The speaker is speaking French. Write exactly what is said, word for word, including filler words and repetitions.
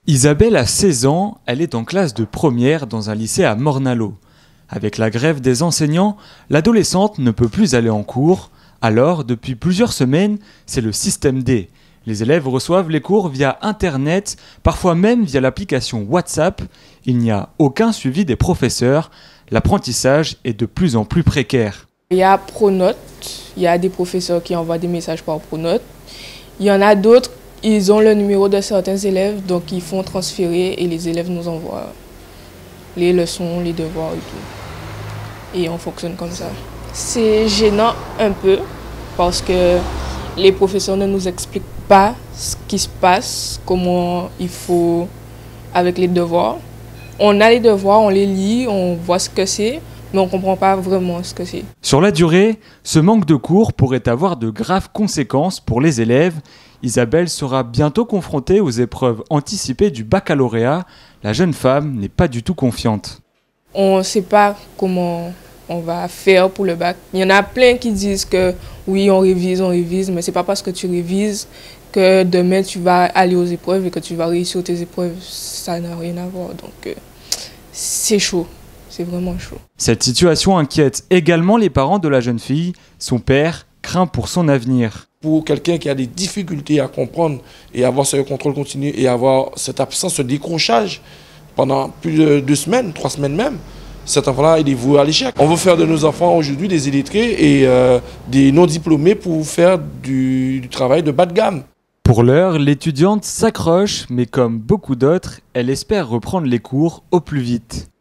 Isabelle a seize ans, elle est en classe de première dans un lycée à Morne-à-l'Eau. Avec la grève des enseignants, l'adolescente ne peut plus aller en cours. Alors, depuis plusieurs semaines, c'est le système D. Les élèves reçoivent les cours via Internet, parfois même via l'application WhatsApp. Il n'y a aucun suivi des professeurs. L'apprentissage est de plus en plus précaire. Il y a Pronote, il y a des professeurs qui envoient des messages par Pronote. Il y en a d'autres, ils ont le numéro de certains élèves, donc ils font transférer et les élèves nous envoient les leçons, les devoirs et tout. Et on fonctionne comme ça. C'est gênant un peu parce que les professeurs ne nous expliquent pas ce qui se passe, comment il faut avec les devoirs. On a les devoirs, on les lit, on voit ce que c'est, mais on ne comprend pas vraiment ce que c'est. Sur la durée, ce manque de cours pourrait avoir de graves conséquences pour les élèves. Isabelle sera bientôt confrontée aux épreuves anticipées du baccalauréat. La jeune femme n'est pas du tout confiante. On ne sait pas comment on va faire pour le bac. Il y en a plein qui disent que oui, on révise, on révise, mais ce n'est pas parce que tu révises que demain tu vas aller aux épreuves et que tu vas réussir tes épreuves. Ça n'a rien à voir. Donc euh, c'est chaud. C'est vraiment chaud. Cette situation inquiète également les parents de la jeune fille. Son père craint pour son avenir. Pour quelqu'un qui a des difficultés à comprendre et avoir ce contrôle continu et avoir cette absence, ce décrochage pendant plus de deux semaines, trois semaines même, cet enfant-là, il est voué à l'échec. On veut faire de nos enfants aujourd'hui des illettrés et euh, des non-diplômés pour faire du, du travail de bas de gamme. Pour l'heure, l'étudiante s'accroche, mais comme beaucoup d'autres, elle espère reprendre les cours au plus vite.